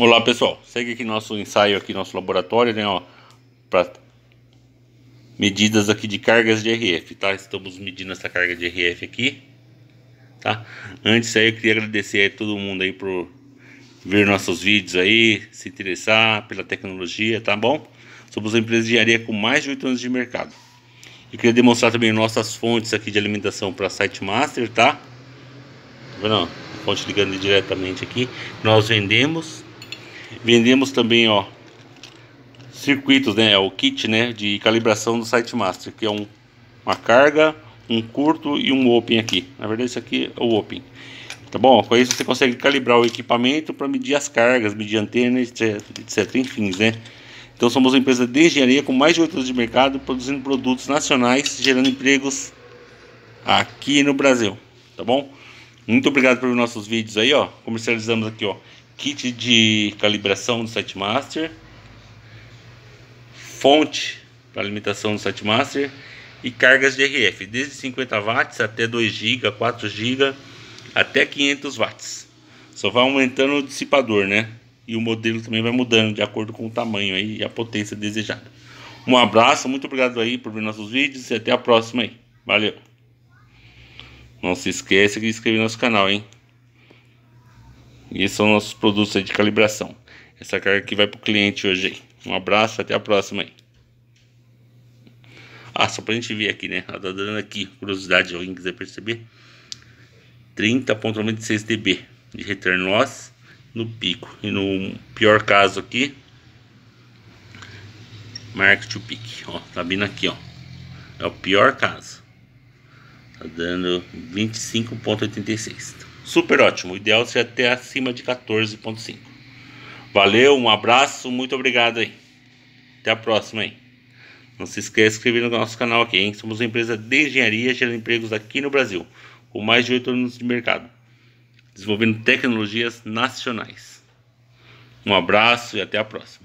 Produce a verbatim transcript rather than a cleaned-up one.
Olá pessoal, segue aqui nosso ensaio aqui, nosso laboratório, né, ó, para medidas aqui de cargas de R F, tá? Estamos medindo essa carga de R F aqui, tá? Antes aí eu queria agradecer a todo mundo aí por ver nossos vídeos aí, se interessar pela tecnologia, tá bom? Somos uma empresa de engenharia com mais de oito anos de mercado. E queria demonstrar também nossas fontes aqui de alimentação para SiteMaster, tá? Tá vendo? Ó, a fonte ligando diretamente aqui. Nós vendemos. Vendemos também, ó, circuitos, né, o kit, né, de calibração do SiteMaster, que é um, uma carga, um curto e um open aqui. Na verdade isso aqui é o open, tá bom? Com isso você consegue calibrar o equipamento para medir as cargas, medir antena, etc, etc, enfim, né? Então somos uma empresa de engenharia com mais de oito anos de mercado, produzindo produtos nacionais, gerando empregos aqui no Brasil, tá bom? Muito obrigado por nossos vídeos aí, ó. Comercializamos aqui, ó, kit de calibração do SiteMaster, fonte para alimentação do SiteMaster e cargas de R F, desde cinquenta watts até dois gigas, quatro gigas, até quinhentos watts. Só vai aumentando o dissipador, né? E o modelo também vai mudando de acordo com o tamanho aí e a potência desejada. Um abraço, muito obrigado aí por ver nossos vídeos e até a próxima aí. Valeu! Não se esqueça de se inscrever no nosso canal, hein? E esses são nossos produtos aí de calibração. Essa carga aqui vai para o cliente hoje aí. Um abraço, até a próxima aí. Ah, só pra gente ver aqui, né? Ela tá dando aqui, curiosidade, alguém quiser perceber, trinta vírgula noventa e seis dB de return loss no pico. E no pior caso aqui, mark to peak, ó, tá vindo aqui, ó. É o pior caso. Tá dando vinte e cinco vírgula oitenta e seis. Super ótimo, o ideal seria até acima de quatorze vírgula cinco. Valeu, um abraço, muito obrigado aí. Até a próxima aí. Não se esqueça de se inscrever no nosso canal aqui, hein? Somos uma empresa de engenharia gerando empregos aqui no Brasil, com mais de oito anos de mercado, desenvolvendo tecnologias nacionais. Um abraço e até a próxima.